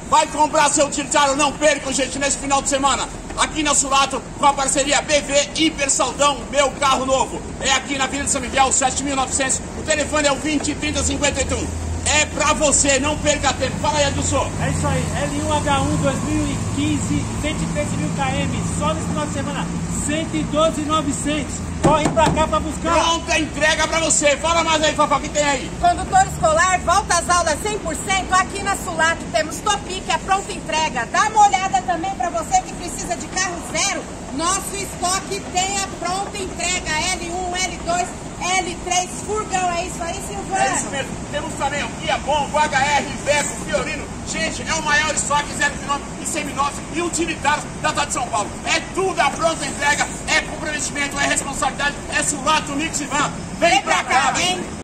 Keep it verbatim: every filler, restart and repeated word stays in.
Vai comprar seu utilizado, não percam, gente, nesse final de semana. Aqui na Sulato, com a parceria B V Hiper Saldão, meu carro novo. É aqui na Avenida São Miguel, sete mil e novecentos. O telefone é o vinte, trinta, cinquenta e um. É pra você, não perca tempo. Fala aí, Adilson. É isso aí, L um H um dois mil e quinze, cento e treze mil quilômetros, só nesse final de semana, cento e doze mil e novecentos. Corre pra cá pra buscar. Pronta entrega pra você. Fala mais aí, Fafá, o que tem aí? Condutor escolar, volta às aulas cem por cento. Aqui na Sulato temos Topic, a pronta entrega. Dá uma olhada também pra você que precisa de carro zero. Nosso estoque tem a pronta entrega, L um, L dois, L três, furgão, é isso aí, Silvano? É isso mesmo. Temos também o Kia Bom, o H R, Veco, Fiorino. Gente, é o maior estoque zero quilômetro e seminovos e utilitários da cidade de São Paulo. É tudo a pronta entrega, é comprometimento, é responsabilidade, é Sulato, Mix e Van. Vem, Vem pra cá, vem!